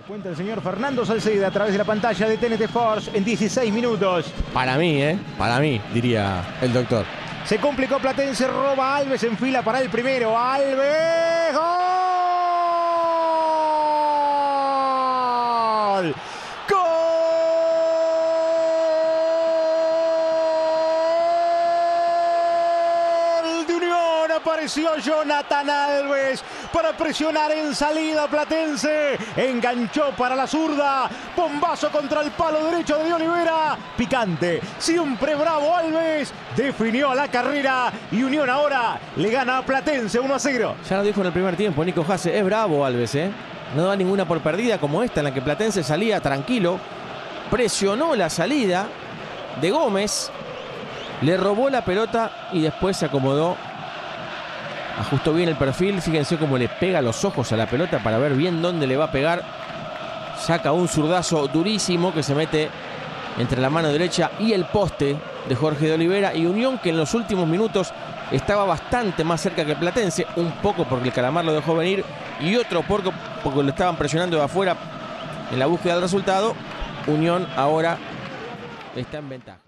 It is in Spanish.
Cuenta el señor Fernando Salceda a través de la pantalla de TNT Force en 16 minutos. Para mí, diría el doctor. Se complicó Platense, roba Alves en fila para el primero. ¡Alves! ¡Gol! Apareció Jonathan Alves para presionar en salida Platense. Enganchó para la zurda. Bombazo contra el palo derecho de Olivera. Picante. Siempre bravo Alves. Definió la carrera. Y Unión ahora le gana a Platense 1-0. Ya lo dijo en el primer tiempo Nico Hasse. Es bravo Alves, No da ninguna por perdida como esta en la que Platense salía tranquilo. Presionó la salida de Gómez. Le robó la pelota y después se acomodó. Ajustó bien el perfil, fíjense cómo le pega los ojos a la pelota para ver bien dónde le va a pegar. Saca un zurdazo durísimo que se mete entre la mano derecha y el poste de Jorge de Olivera. Y Unión, que en los últimos minutos estaba bastante más cerca que Platense, un poco porque el Calamar lo dejó venir y otro porque lo estaban presionando de afuera en la búsqueda del resultado. Unión ahora está en ventaja.